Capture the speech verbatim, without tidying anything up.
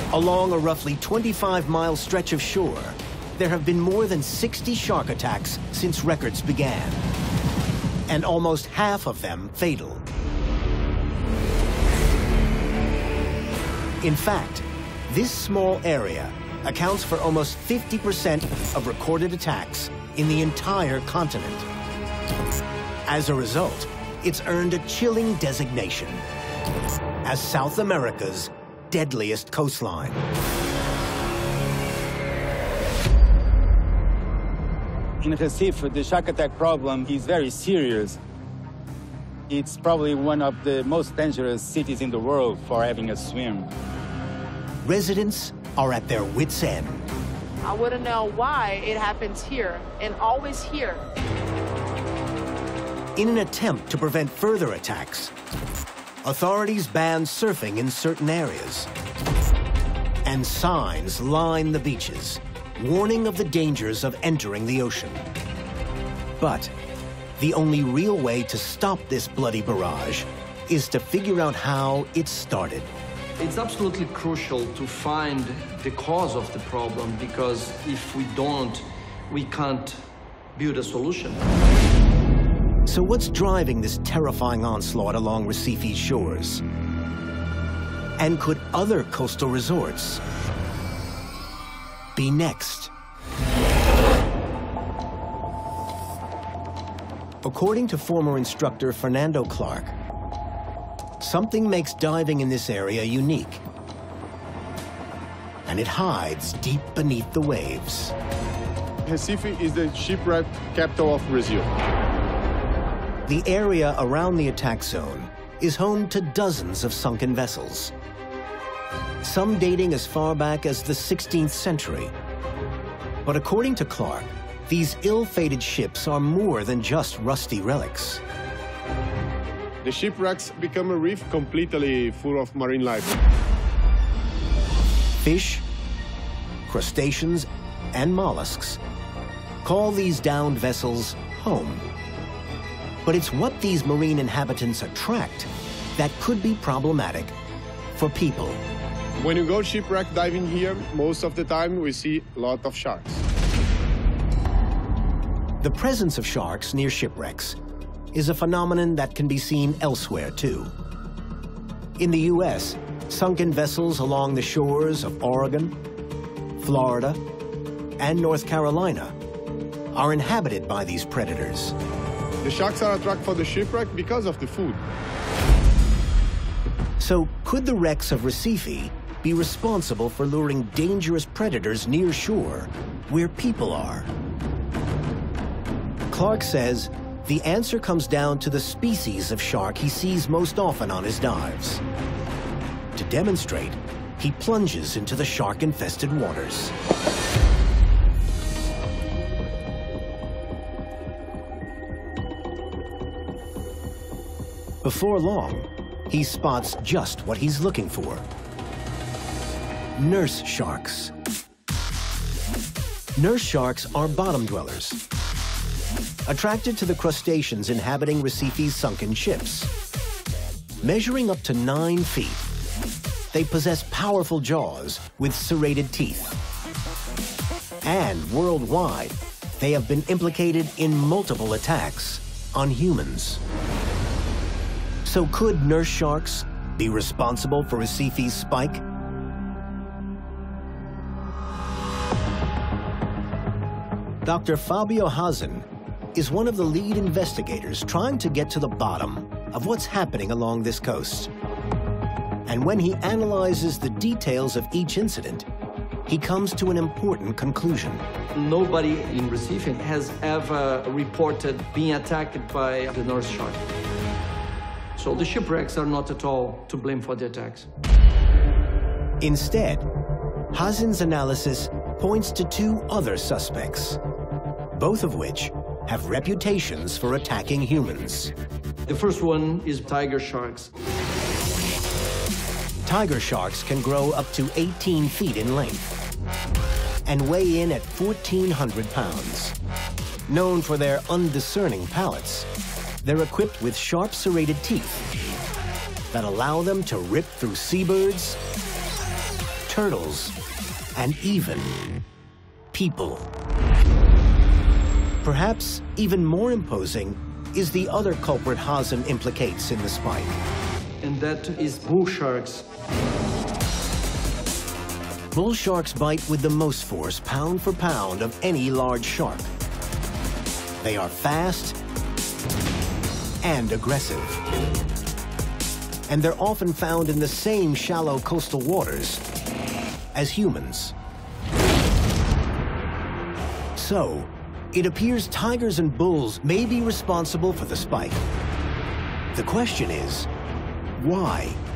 Along a roughly twenty-five mile stretch of shore, there have been more than sixty shark attacks since records began, and almost half of them fatal. In fact, this small area accounts for almost fifty percent of recorded attacks in the entire continent. As a result, it's earned a chilling designation as South America's deadliest coastline. In Recife, the shark attack problem is very serious. It's probably one of the most dangerous cities in the world for having a swim. Residents are at their wits' end. I want to know why it happens here and always here. In an attempt to prevent further attacks, authorities ban surfing in certain areas, and signs line the beaches, warning of the dangers of entering the ocean. But the only real way to stop this bloody barrage is to figure out how it started. It's absolutely crucial to find the cause of the problem, because if we don't, we can't build a solution. So what's driving this terrifying onslaught along Recife's shores? And could other coastal resorts be next? According to former instructor Fernando Clark, something makes diving in this area unique, and it hides deep beneath the waves. Recife is the shipwreck capital of Brazil. The area around the attack zone is home to dozens of sunken vessels, some dating as far back as the sixteenth century. But according to Clark, these ill-fated ships are more than just rusty relics. The shipwrecks become a reef completely full of marine life. Fish, crustaceans, and mollusks call these downed vessels home. But it's what these marine inhabitants attract that could be problematic for people. When you go shipwreck diving here, most of the time we see a lot of sharks. The presence of sharks near shipwrecks is a phenomenon that can be seen elsewhere too. In the U S, sunken vessels along the shores of Oregon, Florida, and North Carolina are inhabited by these predators. The sharks are attracted for the shipwreck because of the food. So could the wrecks of Recife be responsible for luring dangerous predators near shore where people are? Clark says the answer comes down to the species of shark he sees most often on his dives. To demonstrate, he plunges into the shark-infested waters. Before long, he spots just what he's looking for. Nurse sharks. Nurse sharks are bottom dwellers, attracted to the crustaceans inhabiting Recife's sunken ships. Measuring up to nine feet, they possess powerful jaws with serrated teeth. And worldwide, they have been implicated in multiple attacks on humans. So could nurse sharks be responsible for Recife's spike? Doctor Fabio Hazan is one of the lead investigators trying to get to the bottom of what's happening along this coast. And when he analyzes the details of each incident, he comes to an important conclusion. Nobody in Recife has ever reported being attacked by the nurse shark. So the shipwrecks are not at all to blame for the attacks. Instead, Hazan's analysis points to two other suspects, both of which have reputations for attacking humans. The first one is tiger sharks. Tiger sharks can grow up to eighteen feet in length and weigh in at fourteen hundred pounds. Known for their undiscerning palates, they're equipped with sharp serrated teeth that allow them to rip through seabirds, turtles, and even people. Perhaps even more imposing is the other culprit Hazen implicates in the spike. And that is bull sharks. Bull sharks bite with the most force, pound for pound, of any large shark. They are fast and aggressive. And they're often found in the same shallow coastal waters as humans. So, it appears tigers and bulls may be responsible for the spike. The question is, why?